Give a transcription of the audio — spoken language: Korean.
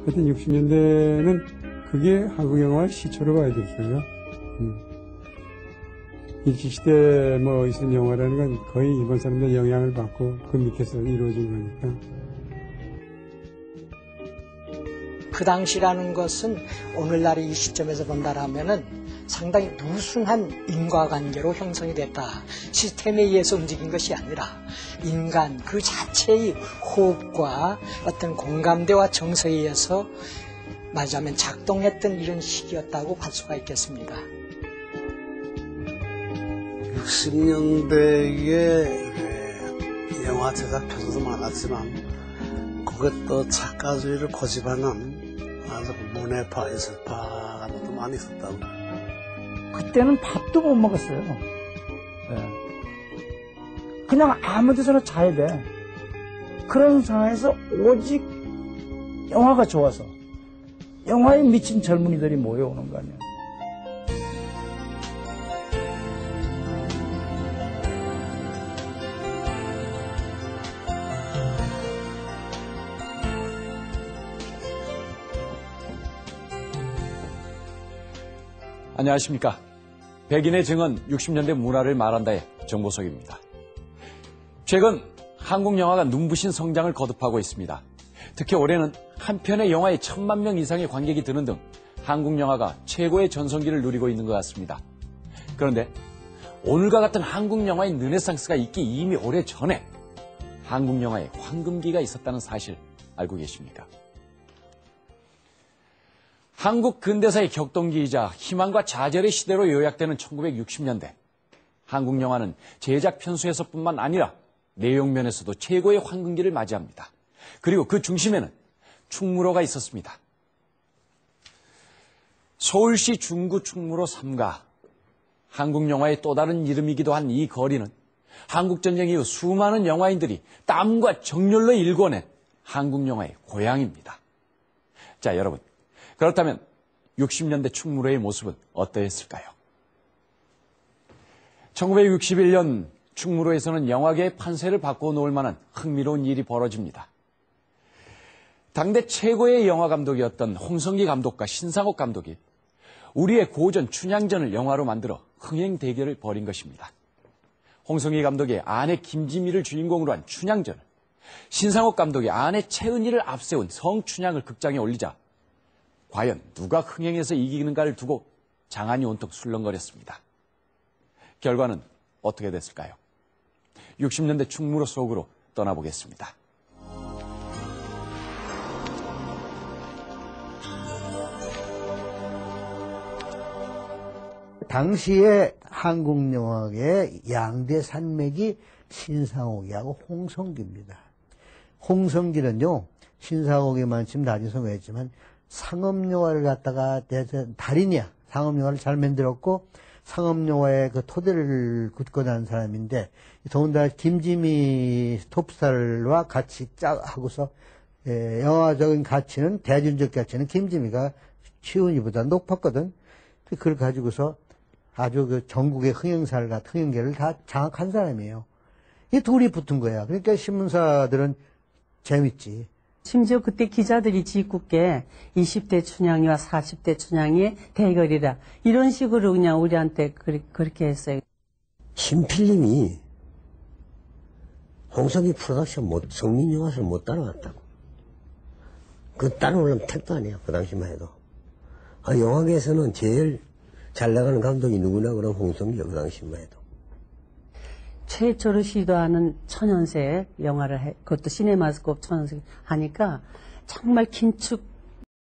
하여튼 60년대는 그게 한국 영화의 시초로 봐야 되겠어요. 일제시대 뭐 있은 영화라는 건 거의 일본 사람들 영향을 받고 그 밑에서 이루어진 거니까. 그 당시라는 것은 오늘날의 이 시점에서 본다라면은 상당히 누순한 인과관계로 형성이 됐다. 시스템에 의해서 움직인 것이 아니라 인간 그 자체의 호흡과 어떤 공감대와 정서에 의해서 말하자면 작동했던 이런 시기였다고 할 수가 있겠습니다. 60년대에 영화 제작 편수도 많았지만 그것도 작가주의를 고집하는 아주 문해파, 예술파가 또 많이 있었다고. 그때는 밥도 못 먹었어요. 네. 그냥 아무 데서나 자야 돼. 그런 상황에서 오직 영화가 좋아서 영화에 미친 젊은이들이 모여오는 거 아니에요. 안녕하십니까. 백인의 증언 60년대 문화를 말한다의 정보석입니다. 최근 한국 영화가 눈부신 성장을 거듭하고 있습니다. 특히 올해는 한 편의 영화에 1000만 명 이상의 관객이 드는 등 한국 영화가 최고의 전성기를 누리고 있는 것 같습니다. 그런데 오늘과 같은 한국 영화의 르네상스가 있기 이미 오래전에 한국 영화의 황금기가 있었다는 사실 알고 계십니까? 한국 근대사의 격동기이자 희망과 좌절의 시대로 요약되는 1960년대. 한국 영화는 제작 편수에서뿐만 아니라 내용 면에서도 최고의 황금기를 맞이합니다. 그리고 그 중심에는 충무로가 있었습니다. 서울시 중구 충무로 3가. 한국 영화의 또 다른 이름이기도 한 이 거리는 한국전쟁 이후 수많은 영화인들이 땀과 정열로 일궈낸 한국 영화의 고향입니다. 자, 여러분. 그렇다면 60년대 충무로의 모습은 어떠했을까요? 1961년 충무로에서는 영화계의 판세를 바꿔놓을 만한 흥미로운 일이 벌어집니다. 당대 최고의 영화 감독이었던 홍성기 감독과 신상옥 감독이 우리의 고전 춘향전을 영화로 만들어 흥행 대결을 벌인 것입니다. 홍성기 감독의 아내 김지미를 주인공으로 한 춘향전을, 신상옥 감독의 아내 최은희를 앞세운 성춘향을 극장에 올리자 과연 누가 흥행에서 이기는가를 두고 장안이 온통 술렁거렸습니다. 결과는 어떻게 됐을까요? 60년대 충무로 속으로 떠나보겠습니다. 당시에 한국 영화계의 양대 산맥이 신상옥이하고 홍성기입니다. 홍성기는요, 신상옥이만 지금 나중에 성공했지만 상업영화를 갖다가 달인이야. 상업영화를 잘 만들었고 상업영화의 그 토대를 굳고 난 사람인데, 더군다나 김지미 톱스타와 같이 하고서 영화적인 가치는, 대중적 가치는 김지미가 최은희보다 높았거든. 그걸 가지고서 아주 그 전국의 흥행계를 다 장악한 사람이에요. 이 둘이 붙은 거야. 그러니까 신문사들은 재밌지. 심지어 그때 기자들이 짓궂게 20대 춘향이와 40대 춘향이 대결이라 이런 식으로 그냥 우리한테 그렇게 했어요. 신필님이 홍성기 프로덕션 성민영화를 못 따라왔다고. 그 따라오려면 택도 아니야. 그 당시만 해도. 영화계에서는 제일 잘 나가는 감독이 누구나 그럼 홍성기야. 그 당시만 해도. 최초로 시도하는 천연색 영화를 그것도 시네마스코프 천연색 하니까 정말 긴축